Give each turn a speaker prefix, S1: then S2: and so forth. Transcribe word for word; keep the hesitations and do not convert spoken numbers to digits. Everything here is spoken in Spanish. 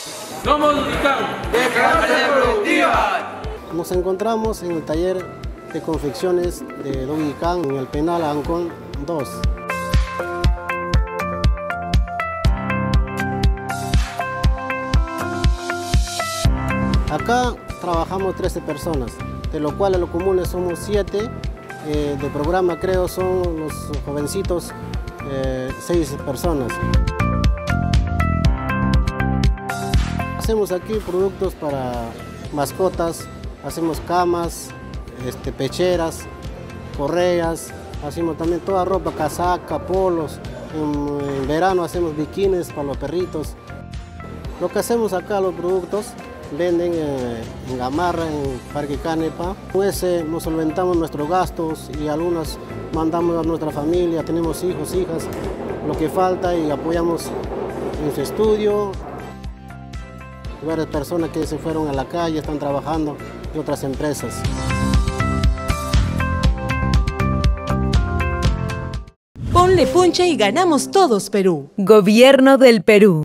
S1: Somos Unicán, de clase productiva.
S2: Nos encontramos en el taller de confecciones de Unicán en el penal Ancón dos. Acá trabajamos trece personas, de lo cual a lo común somos siete. Eh, de programa creo son los jovencitos, eh, seis personas. Hacemos aquí productos para mascotas, hacemos camas, este, pecheras, correas, hacemos también toda ropa, casaca, polos. En, en verano hacemos bikinis para los perritos. Lo que hacemos acá, los productos, venden eh, en Gamarra, en Parque Canepa. Con ese nos solventamos nuestros gastos y algunos mandamos a nuestra familia, tenemos hijos, hijas, lo que falta y apoyamos en su estudio. Varias personas que se fueron a la calle están trabajando en otras empresas.
S3: Ponle punche y ganamos todos Perú.
S4: Gobierno del Perú.